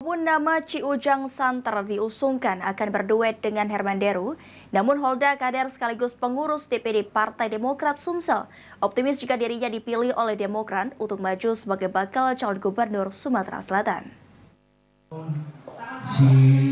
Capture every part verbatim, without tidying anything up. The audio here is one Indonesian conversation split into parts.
Walaupun nama Ci Ujang Santer diusungkan akan berduet dengan Herman Deru, namun Holda kader sekaligus pengurus D P D Partai Demokrat Sumsel optimis jika dirinya dipilih oleh Demokrat untuk maju sebagai bakal calon gubernur Sumatera Selatan. Si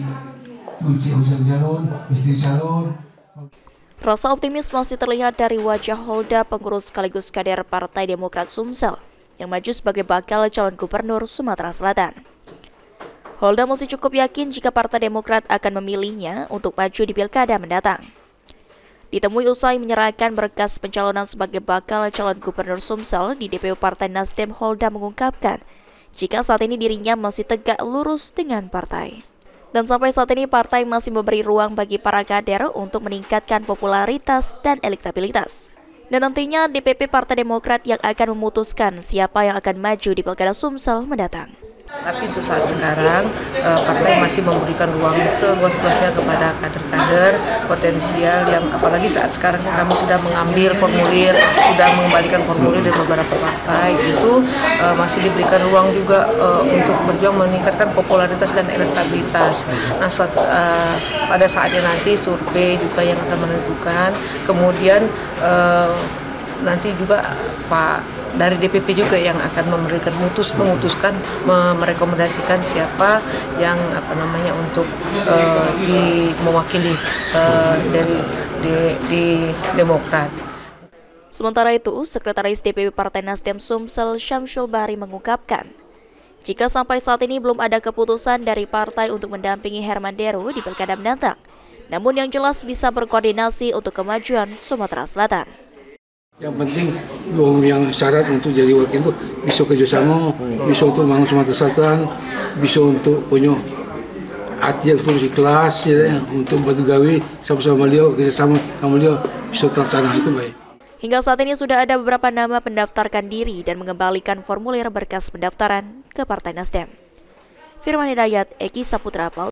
Ujang calon, istri calon. Rasa optimis masih terlihat dari wajah Holda pengurus sekaligus kader Partai Demokrat Sumsel yang maju sebagai bakal calon gubernur Sumatera Selatan. Holda masih cukup yakin jika Partai Demokrat akan memilihnya untuk maju di pilkada mendatang. Ditemui usai menyerahkan berkas pencalonan sebagai bakal calon gubernur Sumsel di D P U Partai Nasdem, Holda mengungkapkan jika saat ini dirinya masih tegak lurus dengan partai. Dan sampai saat ini partai masih memberi ruang bagi para kader untuk meningkatkan popularitas dan elektabilitas. Dan nantinya D P P Partai Demokrat yang akan memutuskan siapa yang akan maju di pilkada Sumsel mendatang. Tapi untuk saat sekarang, eh, partai masih memberikan ruang seluas-luasnya kepada kader-kader potensial yang apalagi saat sekarang kami sudah mengambil formulir, sudah mengembalikan formulir dari beberapa partai, itu eh, masih diberikan ruang juga eh, untuk berjuang meningkatkan popularitas dan elektabilitas. Nah, suat, eh, pada saatnya nanti survei juga yang akan menentukan, kemudian eh, nanti juga Pak dari D P P juga yang akan memberikan mutus memutuskan merekomendasikan siapa yang apa namanya untuk uh, di mewakili uh, dari di, di Demokrat. Sementara itu, Sekretaris D P P Partai Nasdem Sumsel Syamsul Bahri mengungkapkan, jika sampai saat ini belum ada keputusan dari partai untuk mendampingi Herman Deru di pilkada mendatang, namun yang jelas bisa berkoordinasi untuk kemajuan Sumatera Selatan. Yang penting yang syarat untuk jadi wakil itu bisa kerjasama, bisa untuk bangun Sumatera Selatan, bisa untuk punya hati yang tulus ikhlas, ya, untuk bergawe sama-sama beliau, kerjasama sama beliau bisa terlaksana, itu baik. Hingga saat ini sudah ada beberapa nama pendaftarkan diri dan mengembalikan formulir berkas pendaftaran ke Partai Nasdem. Firman Hidayat, Eki Saputra.